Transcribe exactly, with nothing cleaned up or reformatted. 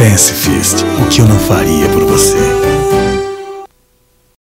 Fancy Feast, o que eu não faria por você.